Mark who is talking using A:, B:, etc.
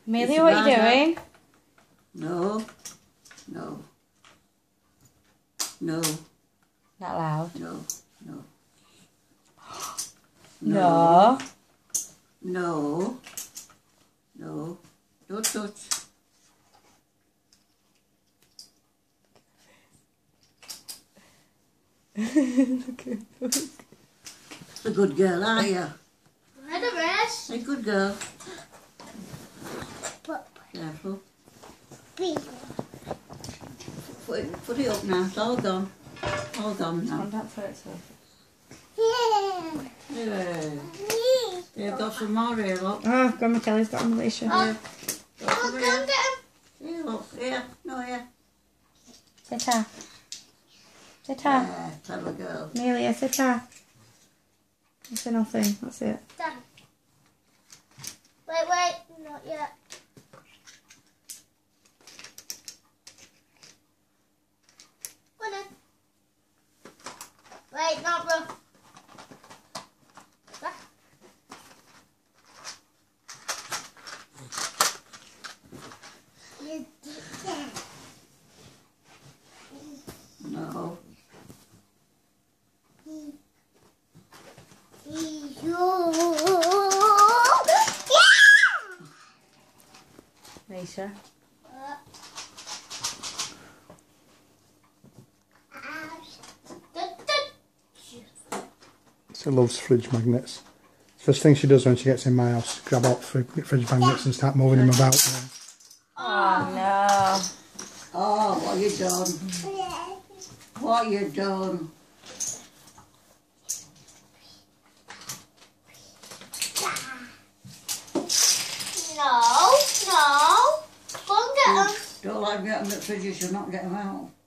A: Amelia, what are you doing?
B: No. No. No.
A: Not loud.
B: No. No.
A: No.
B: No. No. Don't touch. A good girl, are you?
C: Head of rest.
B: A good girl. Careful. Put it up now. It's all gone. All gone now.
A: Don't put it so.
B: Yeah. You've got some more here, look.
A: Oh, Grandma Kelly's got them, Alicia.
B: Yeah.
C: Oh, go and get him.
B: Here, look. Here. No, here.
A: Sit her. Sit her.
B: Yeah, clever girl.
A: Amelia, sit her. It's nothing. That's it.
C: Done. Wait, not yet. Go on then. Wait, not rough.
B: No.
A: Alicia.
D: She loves fridge magnets. First thing she does when she gets in my house, grab out fridge magnets and start moving them about.
A: Oh no.
B: Oh, what you done? What you done?
C: No. Go and get them.
B: Don't let them get them at the fridge, you'll not get them out.